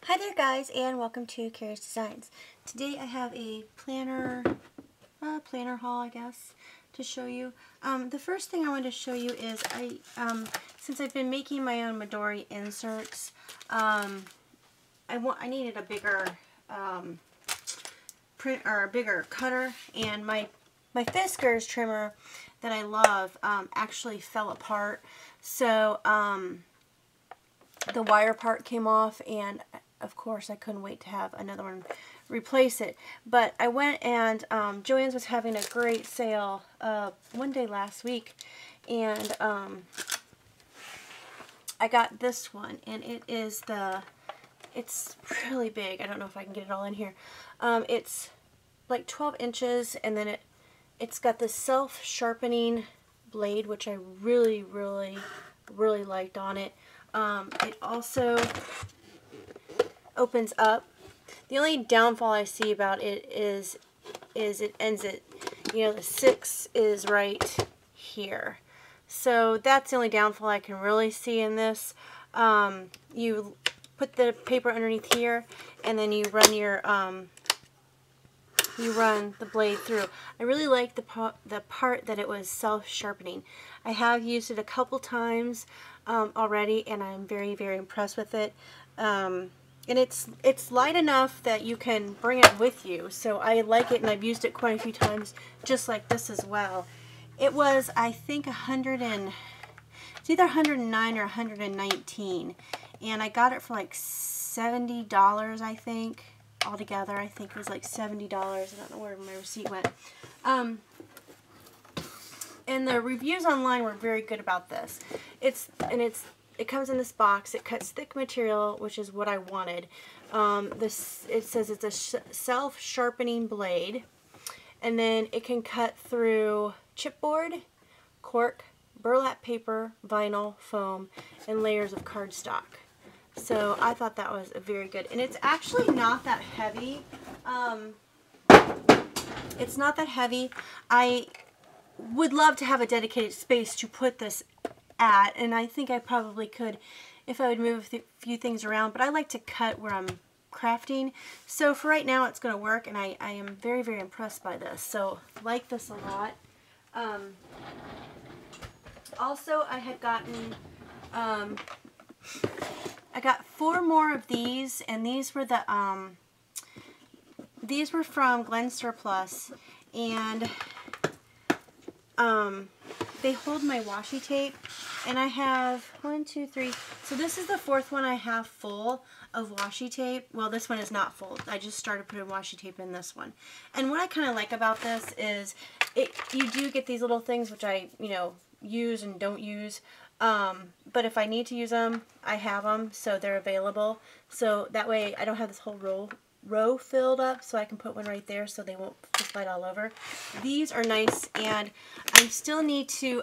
Hi there guys, and welcome to Kerry's Designs. Today I have a planner haul, I guess, to show you. The first thing I want to show you is since I've been making my own Midori inserts, I needed a bigger a bigger cutter, and my Fiskars trimmer that I love actually fell apart. So the wire part came off, and of course I couldn't wait to have another one replace it. But I went and JoAnns was having a great sale one day last week, and I got this one, and it's really big. I don't know if I can get it all in here. It's like 12 inches, and then it's got this self-sharpening blade, which I really liked on it. It also opens up. The only downfall I see about it is it ends at, the 6 is right here. So that's the only downfall I can really see in this. You put the paper underneath here, and then you run the blade through. I really like the part that it was self-sharpening. I have used it a couple times already, and I'm very impressed with it. And it's light enough that you can bring it with you, so I like it, and I've used it quite a few times, just like this as well. It was, I think, it's either $109 or $119, and I got it for like $70, I think. Altogether, I think it was like $70. I don't know where my receipt went. And the reviews online were very good about this. It comes in this box. It cuts thick material, which is what I wanted. It says it's a self-sharpening blade, and then it can cut through chipboard, cork, burlap paper, vinyl, foam, and layers of cardstock. So I thought that was very good, and it's actually not that heavy. It's not that heavy. I would love to have a dedicated space to put this at, and I think I probably could if I would move a few things around, but I like to cut where I'm crafting. So for right now it's going to work, and I am very impressed by this. So like this a lot. Also, I had gotten I got 4 more of these, and these were from Glen Surplus, and they hold my washi tape, and I have 1, 2, 3. So this is the 4th one I have full of washi tape. Well, this one is not full. I just started putting washi tape in this one. And what I kind of like about this is you do get these little things, which I use and don't use. But if I need to use them, I have them, so they're available. So that way I don't have this whole row filled up, so I can put one right there so they won't just slide all over. These are nice, and I still need to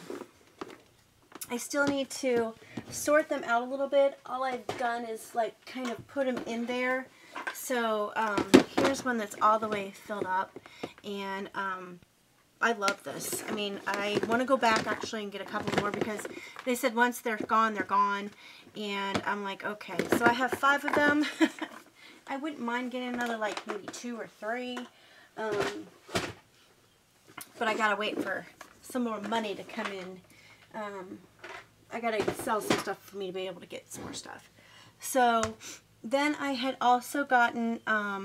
sort them out a little bit. All I've done is like kind of put them in there. So here's one that's all the way filled up, and I love this. I mean, I want to go back actually and get a couple more, because they said once they're gone, they're gone. And I'm like, okay. So I have 5 of them. I wouldn't mind getting another, like maybe 2 or 3. But I gotta wait for some more money to come in. I gotta sell some stuff for me to be able to get some more stuff. So then I had also gotten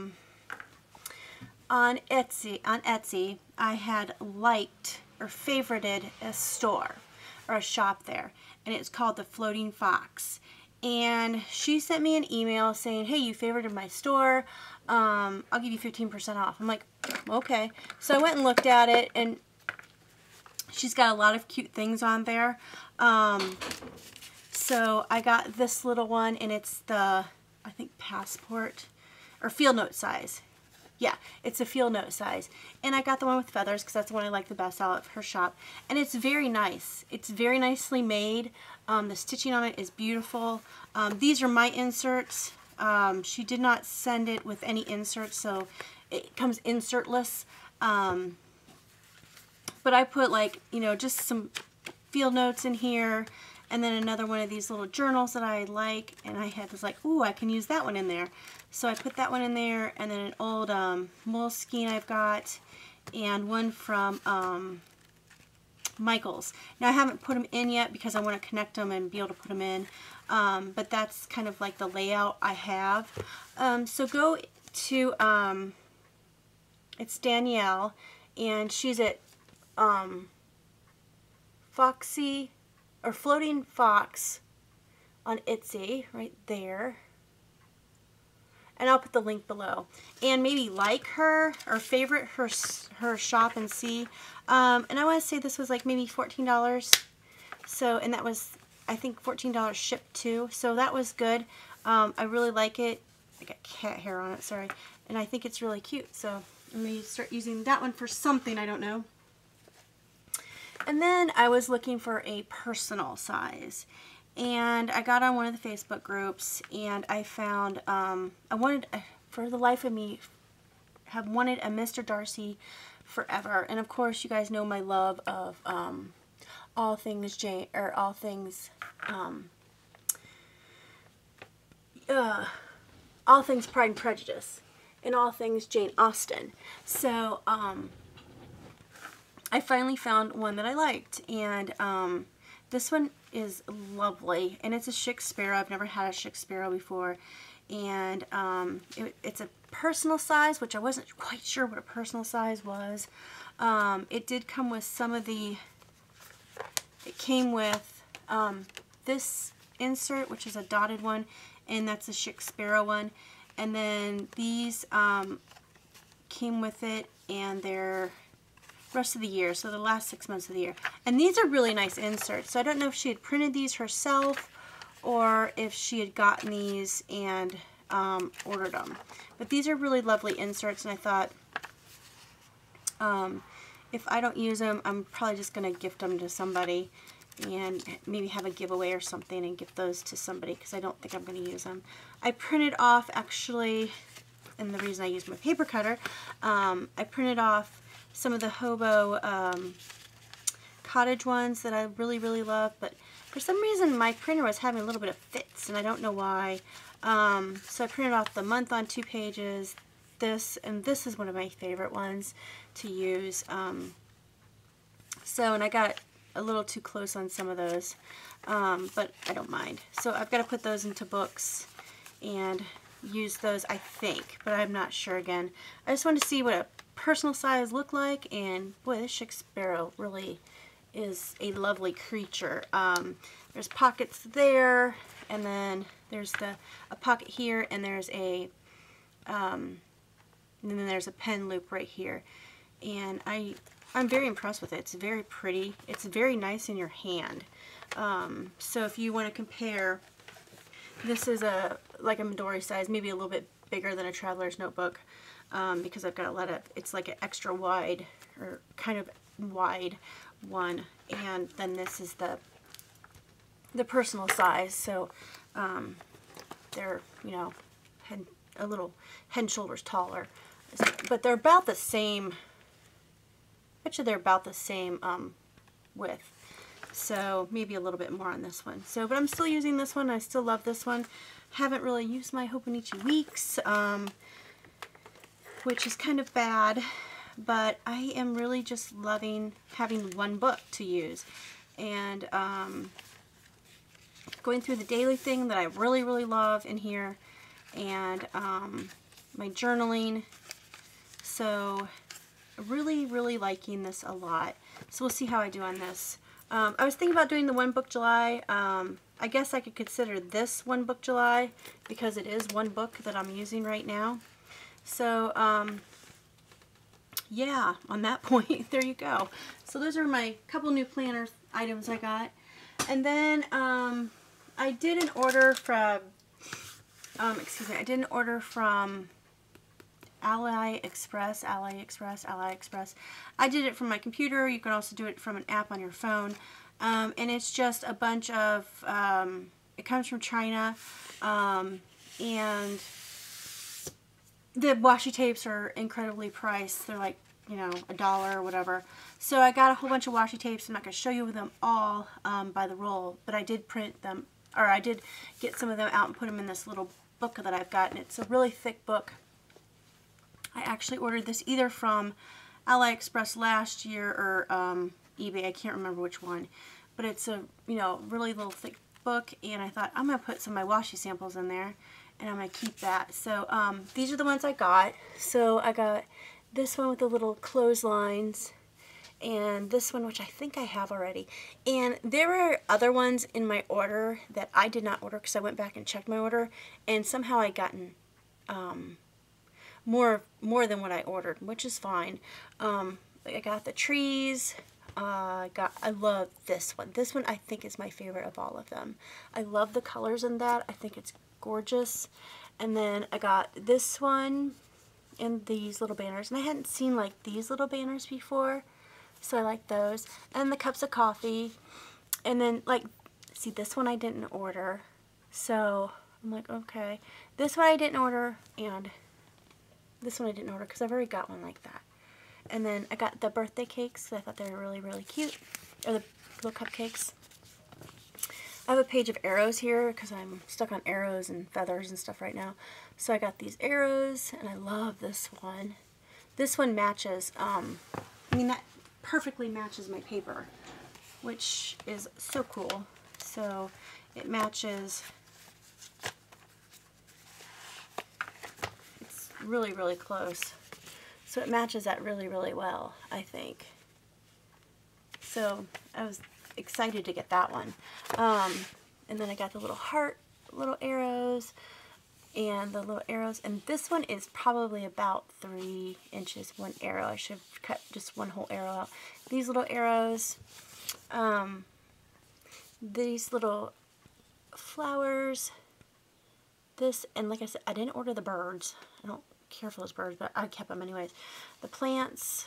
on Etsy, I had liked or favorited a store or a shop there, and it's called the Floating Fox. And she sent me an email saying, hey, you favorited my store, I'll give you 15% off. I'm like, okay. So I went and looked at it, and she's got a lot of cute things on there. So I got this little one, and it's the, I think, passport or field note size. Yeah, it's a field note size. And I got the one with feathers because that's the one I like the best out of her shop. And it's very nice. It's very nicely made. The stitching on it is beautiful. These are my inserts. She did not send it with any inserts, so it comes insertless. But I put, like, just some field notes in here, and then another one of these little journals that I like, and I was like, ooh, I can use that one in there. So I put that one in there, and then an old Moleskine I've got, and one from Michaels. Now I haven't put them in yet because I want to connect them and be able to put them in, but that's kind of like the layout I have. So go to, it's Danielle, and she's at Foxy, or Floating Fox on Etsy, right there. And I'll put the link below. And maybe like her or favorite her shop and see. And I want to say this was like maybe $14. So, and that was, I think, $14 shipped too. So that was good. I really like it. I got cat hair on it, sorry. And I think it's really cute. So I'm going to start using that one for something, I don't know. And then I was looking for a personal size. And I got on one of the Facebook groups, and I found, I wanted, for the life of me, have wanted a Mr. Darcy forever. And of course, you guys know my love of all things Jane, or all things Pride and Prejudice, and all things Jane Austen. So I finally found one that I liked, and this one is lovely, and it's a Shakespeare. I've never had a Shakespeare before, and it's a personal size, which I wasn't quite sure what a personal size was. It did come with some of the, it came with this insert, which is a dotted one, and that's a Shakespeare one, and then these came with it, and they're rest of the year, so the last 6 months of the year. And these are really nice inserts. So I don't know if she had printed these herself or if she had gotten these and ordered them. But these are really lovely inserts, and I thought if I don't use them, I'm probably just going to gift them to somebody and maybe have a giveaway or something and give those to somebody, because I don't think I'm going to use them. I printed off, actually, and the reason I used my paper cutter, I printed off some of the Hobo cottage ones that I really, really love, but for some reason my printer was having a little bit of fits, and I don't know why. So I printed off the month on 2 pages, this, and this is one of my favorite ones to use. So, and I got a little too close on some of those, but I don't mind. So I've got to put those into books and use those, I think, but I'm not sure again. I just wanted to see what a personal size look like, and boy, this Shakespeare really is a lovely creature. There's pockets there, and then there's a pocket here, and there's a and then there's a pen loop right here, and I'm very impressed with it. It's very pretty. It's very nice in your hand. So if you want to compare, this is like a Midori size, maybe a little bit bigger than a traveler's notebook. Because I've got a lot of, it's like an extra wide, or kind of wide one, and then this is the personal size, so they're, you know, a little head and shoulders taller, but they're about the same, I bet you they're about the same width, so maybe a little bit more on this one. So, but I'm still using this one. I still love this one. Haven't really used my Hobonichi Weeks, which is kind of bad, but I am really just loving having one book to use, and going through the daily thing that I really, really love in here, and my journaling. So really, really liking this a lot. So we'll see how I do on this. I was thinking about doing the One Book July. I guess I could consider this One Book July because it is one book that I'm using right now. So, yeah, on that point, there you go. So those are my couple new planner items I got. And then I did an order from, I did an order from AliExpress. I did it from my computer. You can also do it from an app on your phone. And it's just a bunch of, it comes from China, and the washi tapes are incredibly priced. They're like you know, $1 or whatever. So I got a whole bunch of washi tapes. I'm not going to show you them all by the roll, but I did print them, or I did get some of them out and put them in this little book that I've got, and it's a really thick book. I actually ordered this either from AliExpress last year or eBay. I can't remember which one, but it's a, you know, really little thick book, and I thought I'm going to put some of my washi samples in there, and I'm going to keep that. So these are the ones I got. So I got this one with the little clotheslines, and this one, which I think I have already. And there were other ones in my order that I did not order because I went back and checked my order, and somehow I gotten more than what I ordered, which is fine. I got the trees. I love this one. This one I think is my favorite of all of them. I love the colors in that. I think it's gorgeous. And then I got this one and these little banners. And I hadn't seen like these little banners before, so I like those. And the cups of coffee. And then like, see, this one I didn't order. So I'm like, okay. This one I didn't order, and this one I didn't order because I've already got one like that. And then I got the birthday cakes because I thought they were really, really cute. Or the little cupcakes. I have a page of arrows here because I'm stuck on arrows and feathers and stuff right now. So I got these arrows, and I love this one. This one matches, I mean, that perfectly matches my paper, which is so cool. So it matches, it's really, really close. So it matches that really, really well, I think. So I was excited to get that one. And then I got the little heart, little arrows, and the little arrows. And this one is probably about 3 inches, one arrow. I should have cut just one whole arrow out. These little arrows, these little flowers, this, and like I said, I didn't order the birds. I don't care for those birds, but I kept them anyways. The plants,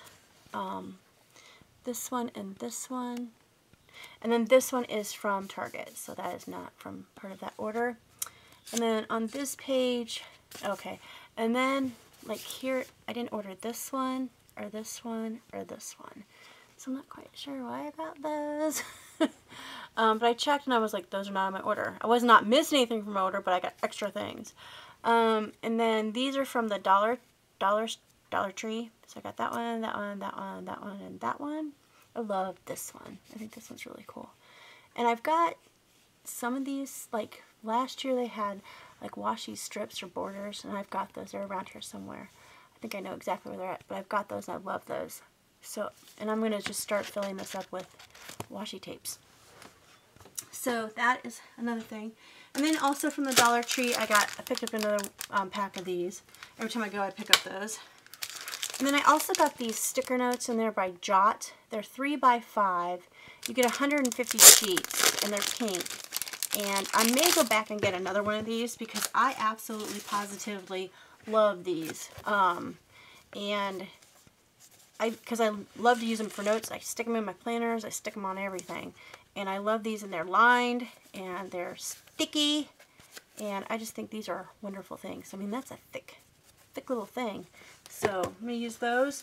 this one and this one. And then this one is from Target, so that is not from part of that order. And then on this page, okay, and then like here, I didn't order this one, or this one, or this one. So I'm not quite sure why I got those. But I checked and I was like, those are not on my order. I was not missing anything from my order, but I got extra things. And then these are from the Dollar Tree. So I got that one, that one, that one, that one, and that one. I love this one. I think this one's really cool. And I've got some of these, like last year they had like washi strips or borders, and I've got those. They're around here somewhere. I think I know exactly where they're at, but I've got those and I love those. So, and I'm going to just start filling this up with washi tapes. So that is another thing. And then also from the Dollar Tree, I picked up another pack of these. Every time I go, I pick up those. And then I also got these sticker notes, and they're by Jot. They're 3 by 5. You get 150 sheets, and they're pink. And I may go back and get another one of these because I absolutely positively love these. Because I love to use them for notes. I stick them in my planners. I stick them on everything. And I love these, and they're lined, and they're sticky. And I just think these are wonderful things. I mean, that's a thick little thing. So I'm going to use those.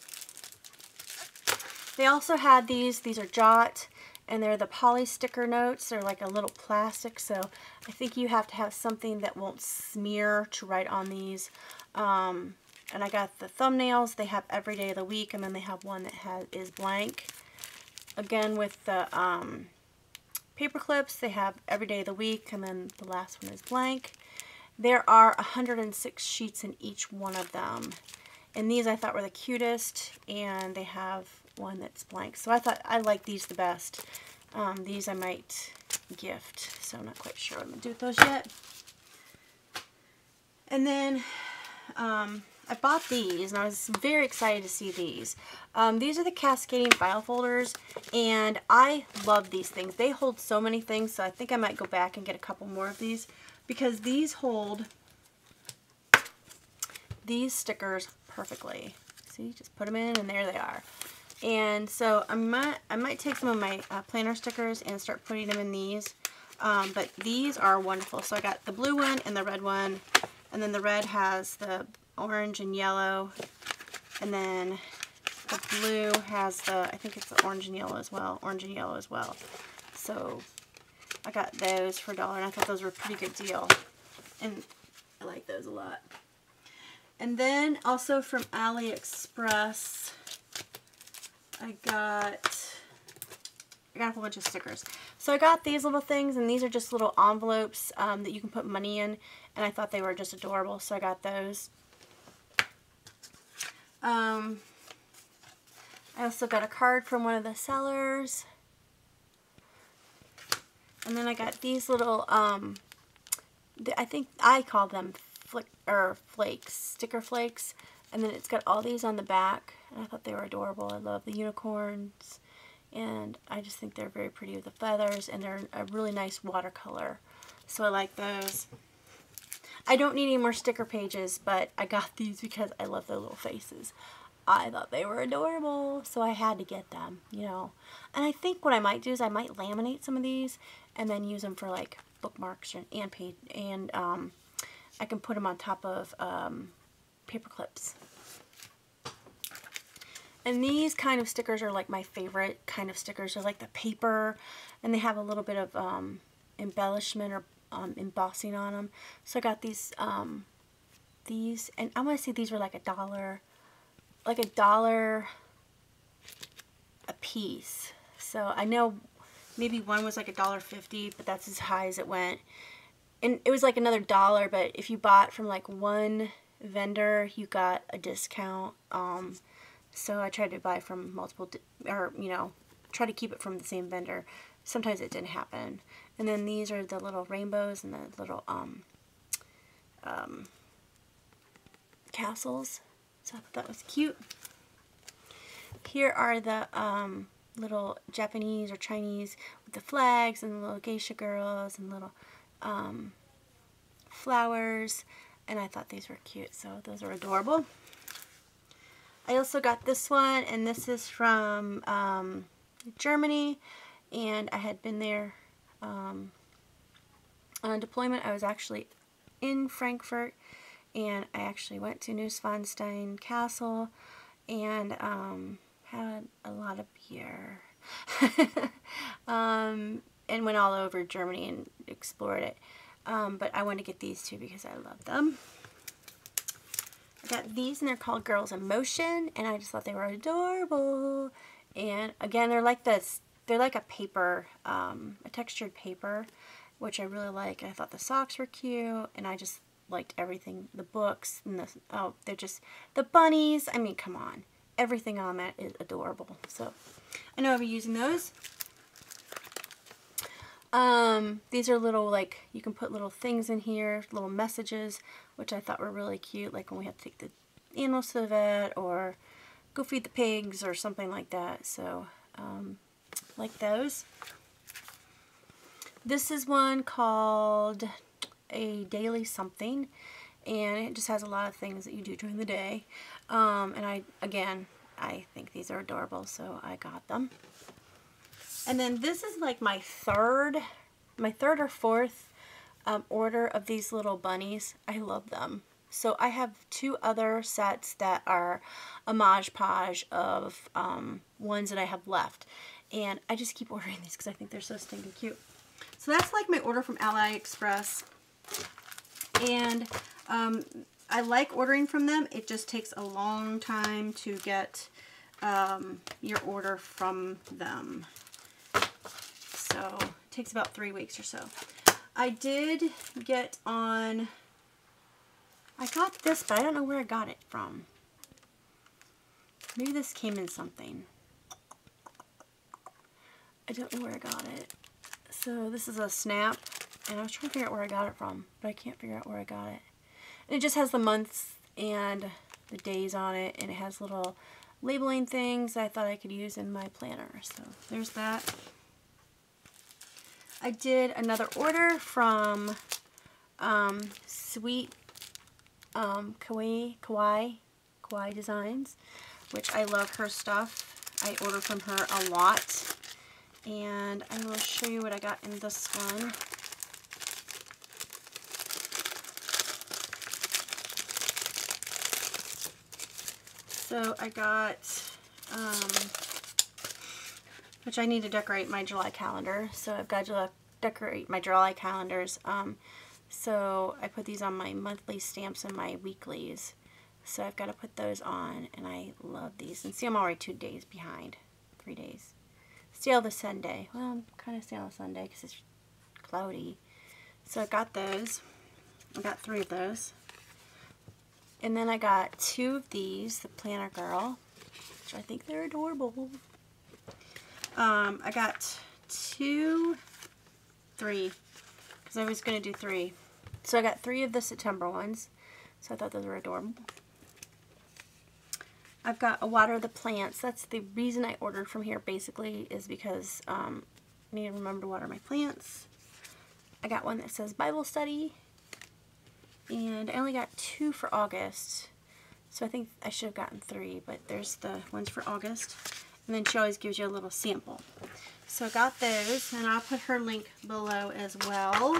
They also had these. These are Jot, and they're the poly sticker notes. They're like a little plastic, so I think you have to have something that won't smear to write on these. And I got the thumbnails. They have every day of the week, and then they have one that is blank. Again, with the paper clips, they have every day of the week, and then the last one is blank. There are 106 sheets in each one of them. And these I thought were the cutest, and they have one that's blank. So I thought I like these the best. These I might gift, so I'm not quite sure what I'm going to do with those yet. And then I bought these, and I was very excited to see these. These are the cascading file folders, and I love these things. They hold so many things, so I think I might go back and get a couple more of these, because these hold these stickers perfectly. See, just put them in, and there they are. And so I might take some of my planner stickers and start putting them in these. But these are wonderful. So I got the blue one and the red one, and then the red has the orange and yellow, and then the blue has the, I think it's the orange and yellow as well. Orange and yellow as well. So I got those for $1, and I thought those were a pretty good deal. And I like those a lot. And then also from AliExpress, I got a whole bunch of stickers. So I got these little things, and these are just little envelopes that you can put money in, and I thought they were just adorable, so I got those. I also got a card from one of the sellers. And then I got these little, I think I call them flakes, sticker flakes. And then it's got all these on the back, and I thought they were adorable. I love the unicorns, and I just think they're very pretty with the feathers, and they're a really nice watercolor. So I like those. I don't need any more sticker pages, but I got these because I love their little faces. I thought they were adorable, so I had to get them, you know. And I think what I might do is I might laminate some of these and then use them for like bookmarks and I can put them on top of paper clips. And these kind of stickers are like my favorite kind of stickers. They're like the paper, and they have a little bit of embellishment or embossing on them. So I got these, and I want to say these were like $1. Like $1 a piece. So I know maybe one was like $1.50, but that's as high as it went. And it was like another $1, but if you bought from like one vendor, you got a discount. So I tried to buy from multiple, or you know, try to keep it from the same vendor. Sometimes it didn't happen. And then these are the little rainbows and the little castles. So I thought that was cute. Here are the little Japanese or Chinese with the flags and the little geisha girls and little flowers. And I thought these were cute, so those are adorable. I also got this one, and this is from Germany. And I had been there on a deployment. I was actually in Frankfurt. And I actually went to Neuschwanstein Castle and had a lot of beer. And went all over Germany and explored it. But I wanted to get these two because I love them. I got these, and they're called Girls in Motion, and I just thought they were adorable. And again, they're like this. They're like a paper, a textured paper, which I really like. I thought the socks were cute, and I just liked everything. The books and they're just the bunnies. I mean, come on, everything on that is adorable. So I know I'll be using those. These are little, like, you can put little things in here, little messages, which I thought were really cute, like when we had to take the animals to the vet or go feed the pigs or something like that. So like those. This is one called A Daily Something, and it just has a lot of things that you do during the day. And I think these are adorable, so I got them. And then this is like my third or fourth order of these little bunnies. I love them. So I have 2 other sets that are a Mod Podge of ones that I have left. And I just keep ordering these because I think they're so stinking cute. So that's like my order from AliExpress. And I like ordering from them. It just takes a long time to get your order from them. So it takes about 3 weeks or so. I did get on, I got this, but I don't know where I got it from. Maybe this came in something. I don't know where I got it. So this is a snap, and I was trying to figure out where I got it from, but I can't figure out where I got it. And it just has the months and the days on it, and it has little labeling things I thought I could use in my planner. So there's that. I did another order from Sweet Kawaii Designs, which I love her stuff. I order from her a lot. And I will show you what I got in this one. So I got which I need to decorate my July calendar. So I've got to decorate my July calendars. So I put these on my monthly stamps and my weeklies. So I've got to put those on, and I love these. And see, I'm already 2 days behind, 3 days. Still the Sunday. Well, I'm kind of still on Sunday because it's cloudy. So I got those. I got 3 of those. And then I got 2 of these, the Planner Girl, which I think they're adorable. I got 3, because I was going to do 3. So I got 3 of the September ones. So I thought those were adorable. I've got a Water the Plants. That's the reason I ordered from here, basically, is because I need to remember to water my plants. I got one that says Bible Study. And I only got 2 for August. So I think I should have gotten 3, but there's the ones for August. And then she always gives you a little sample. So I got those, and I'll put her link below as well.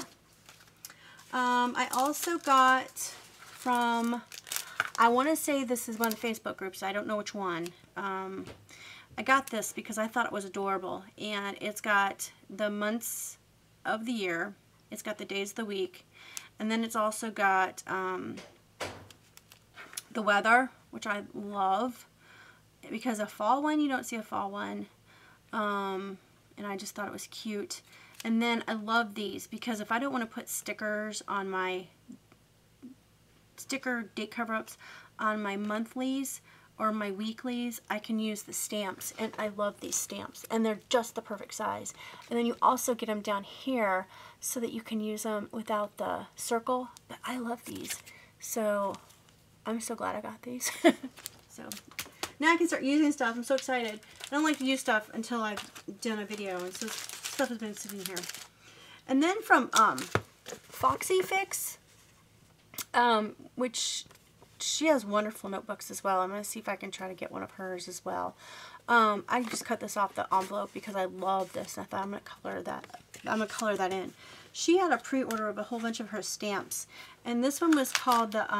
I also got from, I want to say this is one of the Facebook groups. I don't know which one. I got this because I thought it was adorable. And it's got the months of the year. It's got the days of the week. And then it's also got the weather, which I love. Because a fall one, you don't see a fall one. And I just thought it was cute. And then I love these because if I don't want to put stickers on my sticker date cover-ups on my monthlies or my weeklies, I can use the stamps. And I love these stamps. And they're just the perfect size. And then you also get them down here so that you can use them without the circle. But I love these. So I'm so glad I got these. So now I can start using stuff. I'm so excited. I don't like to use stuff until I've done a video, and so stuff has been sitting here. And then from Foxy Fix, which she has wonderful notebooks as well. I'm going to see if I can try to get one of hers as well. I just cut this off the envelope because I love this, and I thought I'm going to color that. I'm going to color that in. She had a pre-order of a whole bunch of her stamps, and this one was called the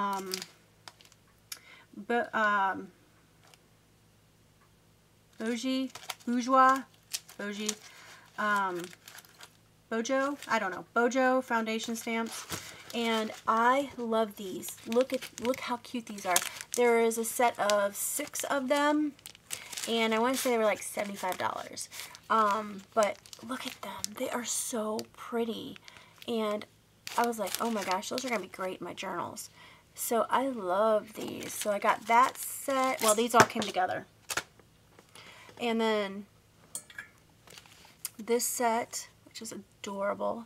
Bojo foundation stamps, and I love these. Look how cute these are. There is a set of 6 of them, and I want to say they were like $75. But look at them. They are so pretty, and I was like, oh my gosh, those are gonna be great in my journals. So I love these. So I got that set. Well, these all came together. And then this set, which is adorable.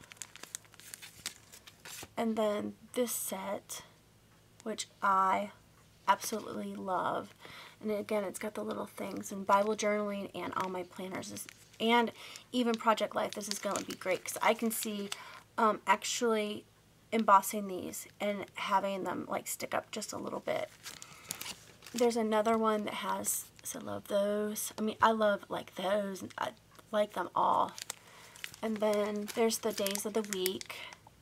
And then this set, which I absolutely love. And again, it's got the little things and Bible journaling and all my planners. And even Project Life. This is going to be great because I can see actually embossing these and having them like stick up just a little bit. There's another one that has, so I love those. I mean, I love like those. I like them all. And then there's the days of the week.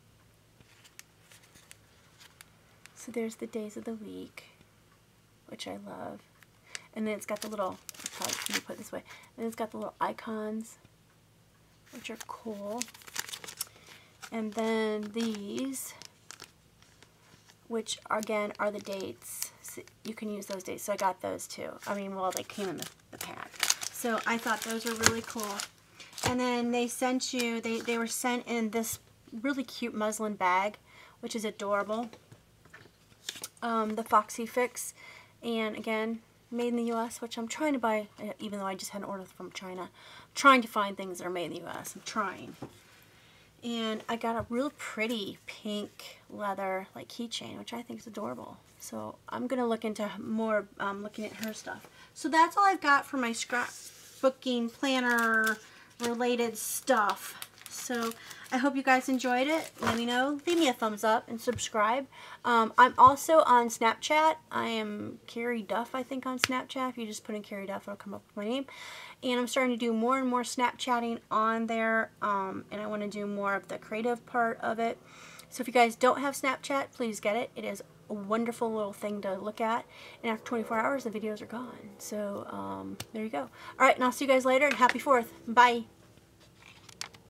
So there's the days of the week, which I love. And then it's got the little, probably can you put it this way, and it's got the little icons, which are cool. And then these, which again are the dates. So you can use those dates. So I got those too. I mean, well, they came in the pack. So I thought those were really cool. And then they sent you, they were sent in this really cute muslin bag, which is adorable. The Foxy Fix. And again, made in the U.S., which I'm trying to buy, even though I just had an order from China. I'm trying to find things that are made in the U.S. I'm trying. And I got a real pretty pink leather like keychain, which I think is adorable. So I'm going to look into more looking at her stuff. So that's all I've got for my scrapbooking planner related stuff. So I hope you guys enjoyed it. Let me know. Leave me a thumbs up and subscribe. I'm also on Snapchat. I am Kerry Duff, I think, on Snapchat. If you just put in Kerry Duff, it'll come up with my name. And I'm starting to do more and more Snapchatting on there. And I want to do more of the creative part of it. So if you guys don't have Snapchat, please get it. It is a wonderful little thing to look at. And after 24 hours, the videos are gone. So there you go. All right, and I'll see you guys later, and happy 4th. Bye.